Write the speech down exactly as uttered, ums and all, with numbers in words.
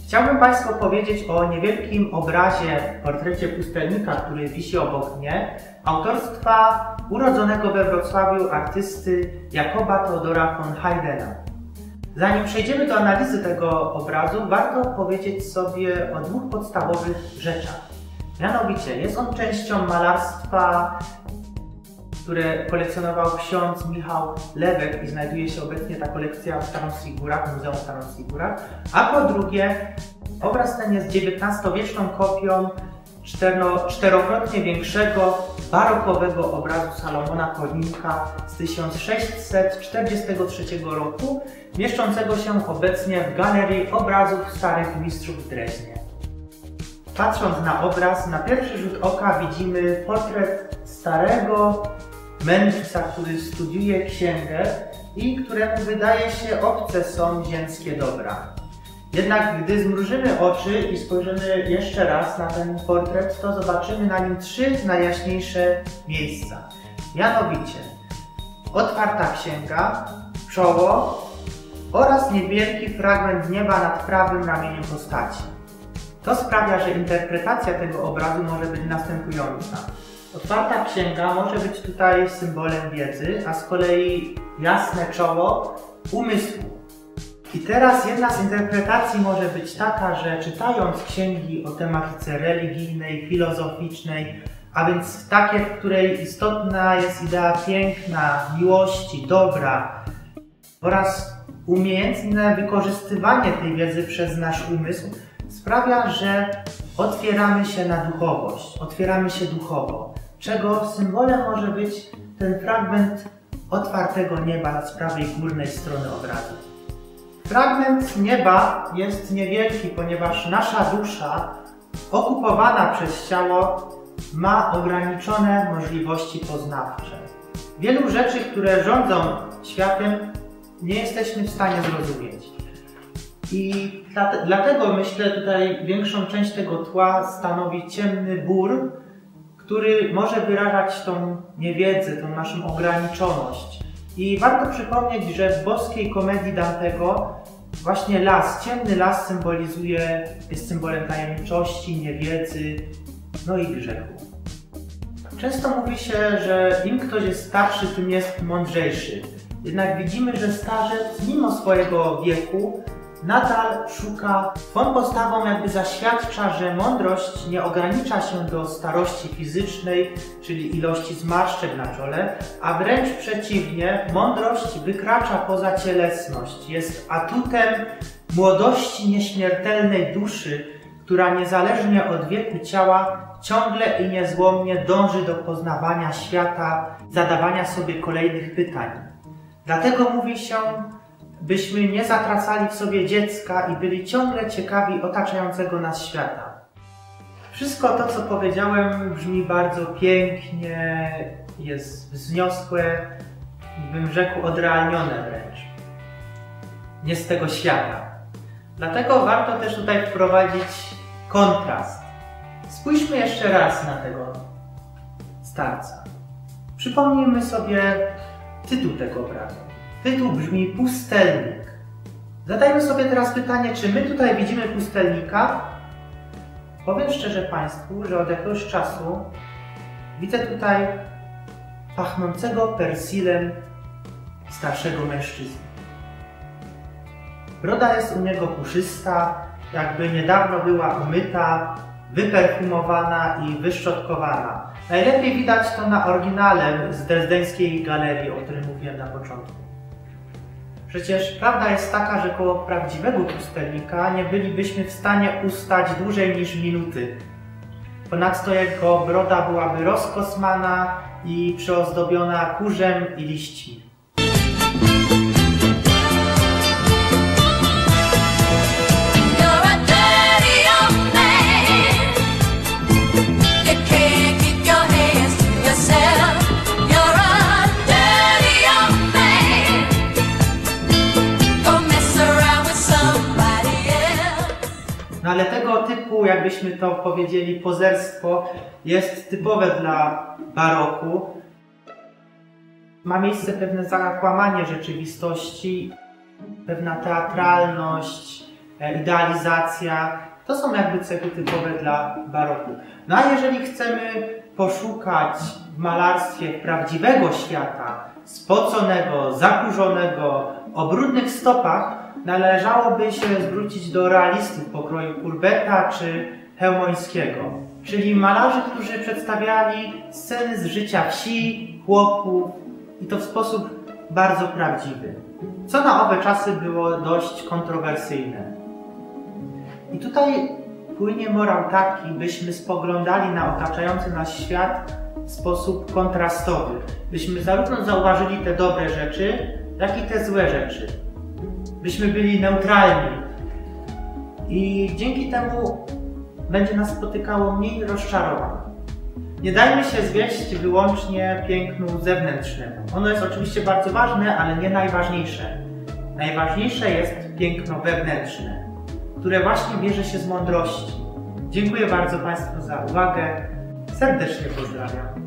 Chciałbym Państwu powiedzieć o niewielkim obrazie, portrecie pustelnika, który wisi obok mnie, autorstwa urodzonego we Wrocławiu artysty Jakoba Teodora von Haydna. Zanim przejdziemy do analizy tego obrazu, warto powiedzieć sobie o dwóch podstawowych rzeczach. Mianowicie jest on częścią malarstwa, które kolekcjonował ksiądz Michał Lewek i znajduje się obecnie ta kolekcja w Tarnowskich Górach, w Muzeum w Tarnowskich Górach. A po drugie, obraz ten jest dziewiętnastowieczną kopią czterokrotnie większego barokowego obrazu Salomona Koninka z tysiąc sześćset czterdziestego trzeciego roku, mieszczącego się obecnie w Galerii Obrazów Starych Mistrzów w Dreźnie. Patrząc na obraz, na pierwszy rzut oka widzimy portret starego mędrca, który studiuje księgę i któremu wydaje się obce są ziemskie dobra. Jednak gdy zmrużymy oczy i spojrzymy jeszcze raz na ten portret, to zobaczymy na nim trzy najjaśniejsze miejsca. Mianowicie otwarta księga, czoło oraz niewielki fragment nieba nad prawym ramieniem postaci. To sprawia, że interpretacja tego obrazu może być następująca. Otwarta księga może być tutaj symbolem wiedzy, a z kolei jasne czoło umysłu. I teraz jedna z interpretacji może być taka, że czytając księgi o tematyce religijnej, filozoficznej, a więc takie, w której istotna jest idea piękna, miłości, dobra oraz umiejętne wykorzystywanie tej wiedzy przez nasz umysł, sprawia, że otwieramy się na duchowość, otwieramy się duchowo, czego symbolem może być ten fragment otwartego nieba z prawej górnej strony obrazu. Fragment nieba jest niewielki, ponieważ nasza dusza, okupowana przez ciało, ma ograniczone możliwości poznawcze. Wielu rzeczy, które rządzą światem, nie jesteśmy w stanie zrozumieć. I dlatego myślę, tutaj większą część tego tła stanowi ciemny bór, który może wyrażać tą niewiedzę, tą naszą ograniczoność. I warto przypomnieć, że w boskiej komedii Dantego właśnie las, ciemny las symbolizuje, jest symbolem tajemniczości, niewiedzy, no i grzechu. Często mówi się, że im ktoś jest starszy, tym jest mądrzejszy. Jednak widzimy, że starzec mimo swojego wieku nadal szuka, swą postawą jakby zaświadcza, że mądrość nie ogranicza się do starości fizycznej, czyli ilości zmarszczek na czole, a wręcz przeciwnie, mądrość wykracza poza cielesność, jest atutem młodości nieśmiertelnej duszy, która niezależnie od wieku ciała ciągle i niezłomnie dąży do poznawania świata, zadawania sobie kolejnych pytań. Dlatego mówi się, byśmy nie zatracali w sobie dziecka i byli ciągle ciekawi otaczającego nas świata. Wszystko to, co powiedziałem, brzmi bardzo pięknie, jest wzniosłe, bym rzekł odrealnione wręcz. Nie z tego świata. Dlatego warto też tutaj wprowadzić kontrast. Spójrzmy jeszcze raz na tego starca. Przypomnijmy sobie tytuł tego obrazu. Tytuł brzmi Pustelnik. Zadajmy sobie teraz pytanie, czy my tutaj widzimy pustelnika? Powiem szczerze Państwu, że od jakiegoś czasu widzę tutaj pachnącego persilem starszego mężczyznę. Broda jest u niego puszysta, jakby niedawno była umyta, wyperfumowana i wyszczotkowana. Najlepiej widać to na oryginale z drezdeńskiej galerii, o którym mówiłem na początku. Przecież prawda jest taka, że koło prawdziwego pustelnika nie bylibyśmy w stanie ustać dłużej niż minuty. Ponadto jego broda byłaby rozkosmana i przyozdobiona kurzem i liśćmi. No ale tego typu, jakbyśmy to powiedzieli, pozerstwo jest typowe dla baroku. Ma miejsce pewne zakłamanie rzeczywistości, pewna teatralność, idealizacja. To są jakby cechy typowe dla baroku. No a jeżeli chcemy poszukać w malarstwie prawdziwego świata, spoconego, zakurzonego, o brudnych stopach, należałoby się zwrócić do realistów pokroju Courbeta czy Chełmońskiego, czyli malarzy, którzy przedstawiali sceny z życia wsi, chłopów i to w sposób bardzo prawdziwy, co na owe czasy było dość kontrowersyjne. I tutaj płynie morał taki, byśmy spoglądali na otaczający nas świat w sposób kontrastowy, byśmy zarówno zauważyli te dobre rzeczy, jak i te złe rzeczy. Byśmy byli neutralni i dzięki temu będzie nas spotykało mniej rozczarowań. Nie dajmy się zwieść wyłącznie pięknu zewnętrznemu. Ono jest oczywiście bardzo ważne, ale nie najważniejsze. Najważniejsze jest piękno wewnętrzne, które właśnie bierze się z mądrości. Dziękuję bardzo Państwu za uwagę. Serdecznie pozdrawiam.